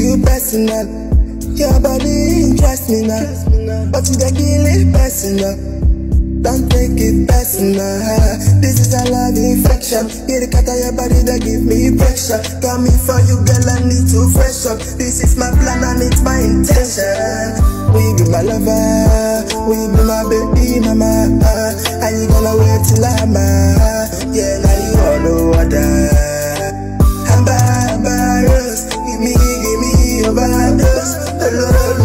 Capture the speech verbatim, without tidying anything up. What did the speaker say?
you personal. Your body interests me now, but you dey kill it personal. Don't take it personal. This is a love infection. Get the cut of your body that give me pressure. Got me for you, girl, I need to fresh up. This is my plan and it's my intention. Will you be my lover? Will you be my baby mama? Are you gonna wait till I'm uh, yeah, now you all know what I'm embarrassed. Give me, give me overdose.